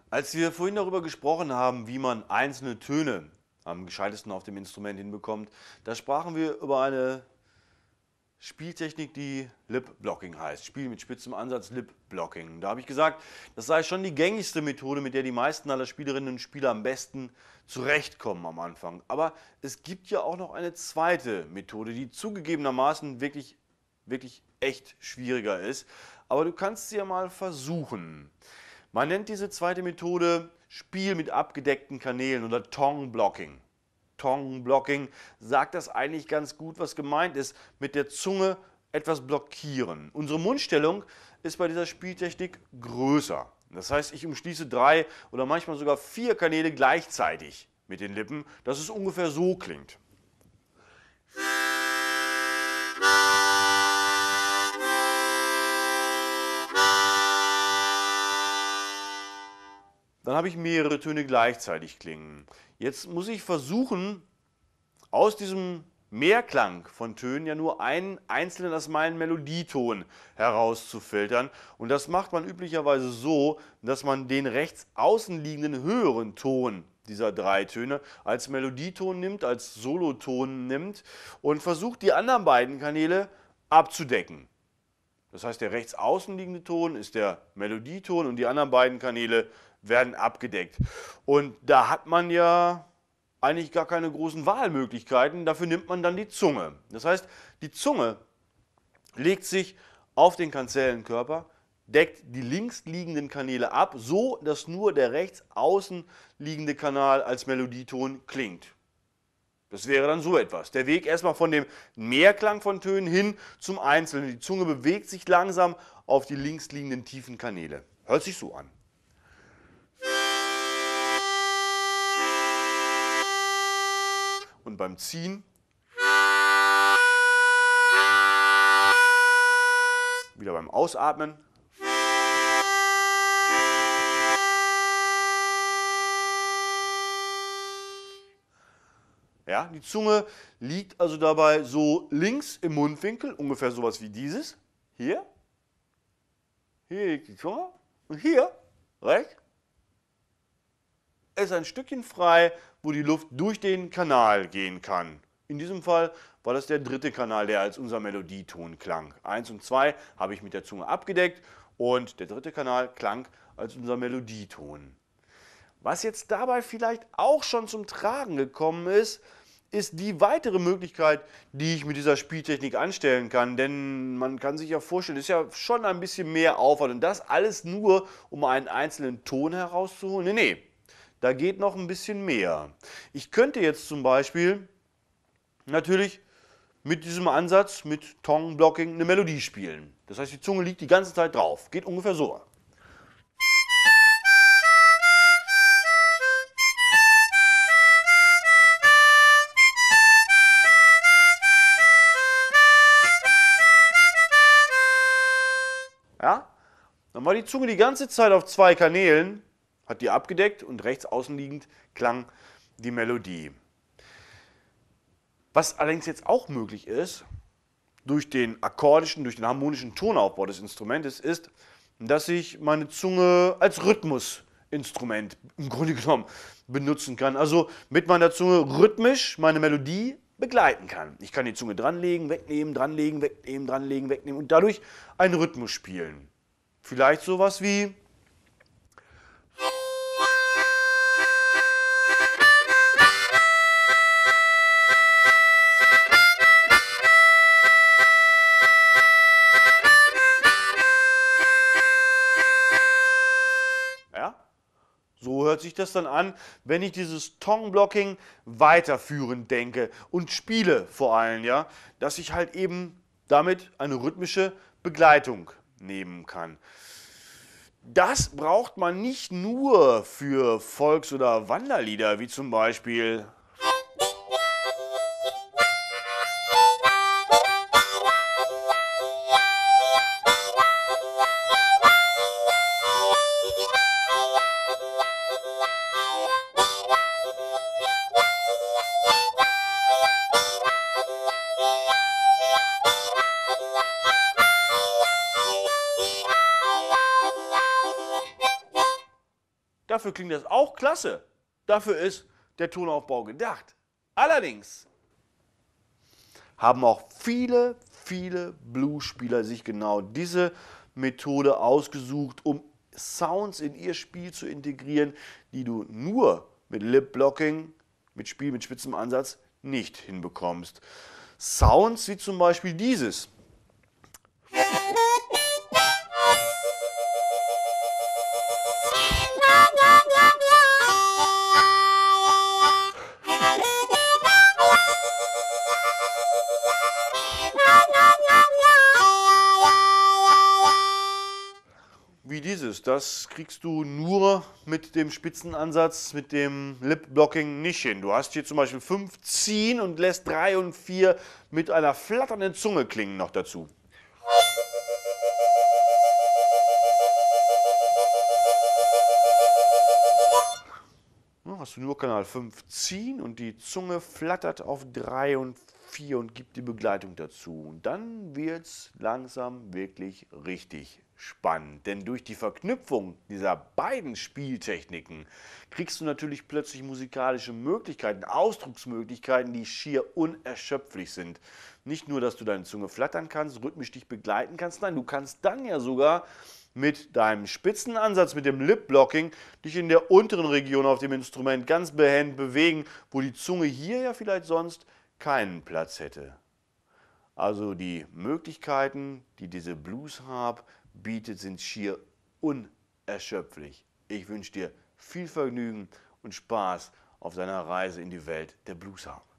Als wir vorhin darüber gesprochen haben, wie man einzelne Töne am gescheitesten auf dem Instrument hinbekommt, da sprachen wir über eine Spieltechnik, die Lip Blocking heißt. Spiel mit spitzem Ansatz, Lip Blocking. Da habe ich gesagt, das sei schon die gängigste Methode, mit der die meisten aller Spielerinnen und Spieler am besten zurechtkommen am Anfang. Aber es gibt ja auch noch eine zweite Methode, die zugegebenermaßen wirklich echt schwieriger ist. Aber du kannst sie ja mal versuchen. Man nennt diese zweite Methode Spiel mit abgedeckten Kanälen oder Tongue Blocking. Tongue Blocking sagt das eigentlich ganz gut, was gemeint ist, mit der Zunge etwas blockieren. Unsere Mundstellung ist bei dieser Spieltechnik größer. Das heißt, ich umschließe 3 oder manchmal sogar 4 Kanäle gleichzeitig mit den Lippen, dass es ungefähr so klingt. Dann habe ich mehrere Töne gleichzeitig klingen. Jetzt muss ich versuchen, aus diesem Mehrklang von Tönen ja nur einen einzelnen als meinen Melodieton herauszufiltern. Und das macht man üblicherweise so, dass man den rechts außen liegenden höheren Ton dieser 3 Töne als Melodieton nimmt, als Soloton nimmt und versucht, die anderen beiden Kanäle abzudecken. Das heißt, der rechts außen liegende Ton ist der Melodieton und die anderen beiden Kanäle werden abgedeckt. Und da hat man ja eigentlich gar keine großen Wahlmöglichkeiten, dafür nimmt man dann die Zunge. Das heißt, die Zunge legt sich auf den Kanzellenkörper, deckt die links liegenden Kanäle ab, so dass nur der rechts außen liegende Kanal als Melodieton klingt. Das wäre dann so etwas. Der Weg erstmal von dem Mehrklang von Tönen hin zum Einzelnen. Die Zunge bewegt sich langsam auf die links liegenden tiefen Kanäle. Hört sich so an. Und beim Ziehen wieder beim Ausatmen. Ja, die Zunge liegt also dabei so links im Mundwinkel, ungefähr sowas wie dieses. Hier. Hier liegt die Zunge. Und hier, rechts, ist ein Stückchen frei, wo die Luft durch den Kanal gehen kann. In diesem Fall war das der dritte Kanal, der als unser Melodieton klang. 1 und 2 habe ich mit der Zunge abgedeckt und der dritte Kanal klang als unser Melodieton. Was jetzt dabei vielleicht auch schon zum Tragen gekommen ist, ist die weitere Möglichkeit, die ich mit dieser Spieltechnik anstellen kann. Denn man kann sich ja vorstellen, es ist ja schon ein bisschen mehr Aufwand. Und das alles nur, um einen einzelnen Ton herauszuholen? Nee, da geht noch ein bisschen mehr. Ich könnte jetzt zum Beispiel natürlich mit diesem Ansatz, mit Tongue Blocking, eine Melodie spielen. Das heißt, die Zunge liegt die ganze Zeit drauf. Geht ungefähr so. Ja? Dann war die Zunge die ganze Zeit auf 2 Kanälen, hat die abgedeckt und rechts außen liegend klang die Melodie. Was allerdings jetzt auch möglich ist, durch den akkordischen, durch den harmonischen Tonaufbau des Instrumentes, ist, dass ich meine Zunge als Rhythmusinstrument im Grunde genommen benutzen kann. Also mit meiner Zunge rhythmisch meine Melodie begleiten kann. Ich kann die Zunge dranlegen, wegnehmen, dranlegen, wegnehmen, dranlegen, wegnehmen und dadurch einen Rhythmus spielen. Vielleicht sowas wie ja? So hört sich das dann an, wenn ich dieses Tongue Blocking weiterführend denke und spiele vor allem, ja, dass ich halt eben damit eine rhythmische Begleitung nehmen kann. Das braucht man nicht nur für Volks- oder Wanderlieder, wie zum Beispiel Dafür klingt das auch klasse. Dafür ist der Tonaufbau gedacht. Allerdings haben auch viele Blues-Spieler sich genau diese Methode ausgesucht, um Sounds in ihr Spiel zu integrieren, die du nur mit Lip-Blocking, mit Spiel mit spitzem Ansatz nicht hinbekommst. Sounds wie zum Beispiel dieses. Wie dieses, das kriegst du nur mit dem Spitzenansatz, mit dem Lip-Blocking nicht hin. Du hast hier zum Beispiel 5 ziehen und lässt 3 und 4 mit einer flatternden Zunge klingen noch dazu. Hast du nur Kanal 5 ziehen und die Zunge flattert auf 3 und 4 und gibt die Begleitung dazu. Und dann wird es langsam wirklich richtig spannend. Denn durch die Verknüpfung dieser beiden Spieltechniken kriegst du natürlich plötzlich musikalische Möglichkeiten, Ausdrucksmöglichkeiten, die schier unerschöpflich sind. Nicht nur, dass du deine Zunge flattern kannst, rhythmisch dich begleiten kannst, nein, du kannst dann ja sogar mit deinem Spitzenansatz, mit dem Lip-Blocking, dich in der unteren Region auf dem Instrument ganz behend bewegen, wo die Zunge hier ja vielleicht sonst keinen Platz hätte. Also die Möglichkeiten, die diese Blues-Harp bietet, sind schier unerschöpflich. Ich wünsche dir viel Vergnügen und Spaß auf deiner Reise in die Welt der Blues-Harp.